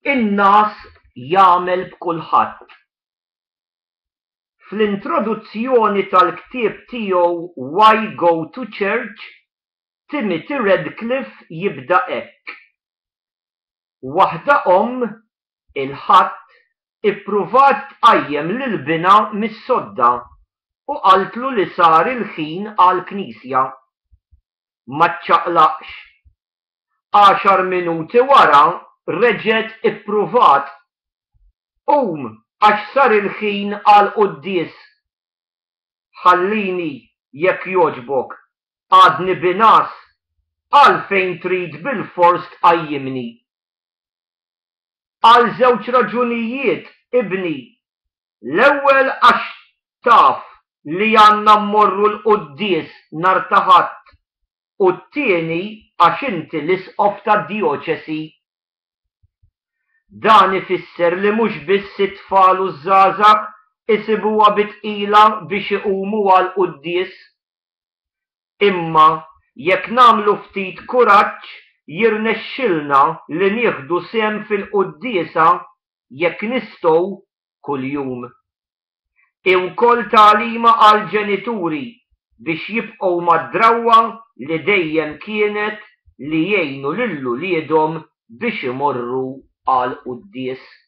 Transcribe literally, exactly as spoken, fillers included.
in-nas jagħmel b'kulħadd. Fl-introduzzjoni tal-ktieb tiegħu Why Go to Church, Timothy Radcliffe jibda hekk. Waħda omm il-ħadd ippruvat tqajjem lil-bina mis-sodda u qaltlu li sar il-ħin għall-Knisja. Ma ċċaqlaqx. Għaxar minuti wara reġgħet ippruvat. Qum għax sar il-ħin għall-quddies. Ħallini jekk jogħġbok, għadni binas, għalfejn trid bil-fors tqajjimni. Għal żewġ raġunijiet, ibni. L-ewwel għax taf li għandna mmorru l-quddies nhar ta' Ħadd u t-tieni għax inti l-isqof tad-dijoċesi. Dan ifisser li mhux biss it-tfal u żgħażagħ isibuha bitqila biex iqumu għall-quddies. Imma jekk nagħmlu ftit kuraġġ jirnexxilna li nieħdu sehem fil-quddiesa jekk nistgħu kuljum. I wkoll tagħlima għall-ġenituri biex jibqgħu mad-drawwa li dejjem kienet li jgħinu lil uliedhom biex imorru għall-quddies.